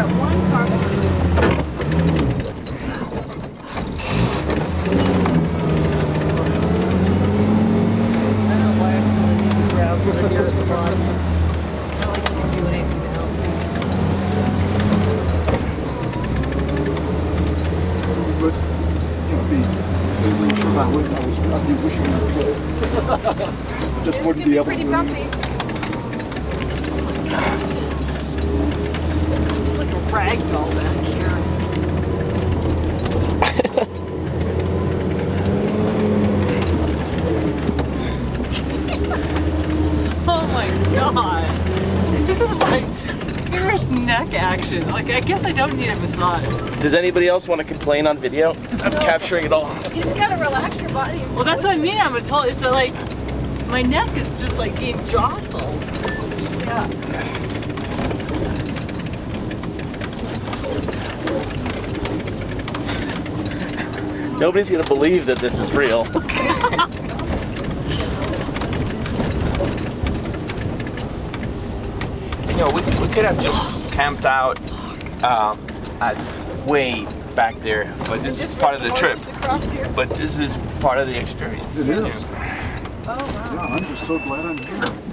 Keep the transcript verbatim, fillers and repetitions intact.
got one car. For the nearest spot. Not like you can do anything now. But, you know, be, be sure if I would, I was, I'd be wishing I could. Just It's wouldn't be able to. pretty bumpy. It's like a rag doll back here. Oh my god. This is like serious neck action. Like, I guess I don't need a massage. Does anybody else want to complain on video? I'm No. capturing it all. You just gotta relax your body. Well, that's what I mean. I'm a total, it's a, like, my neck is just like being jostled. Yeah. Nobody's going to believe that this is real. You know, we, we could have just camped out uh, at way back there, but this is part of the trip. But this is part of the experience. It is. Oh, wow. Yeah, I'm just so glad I'm here.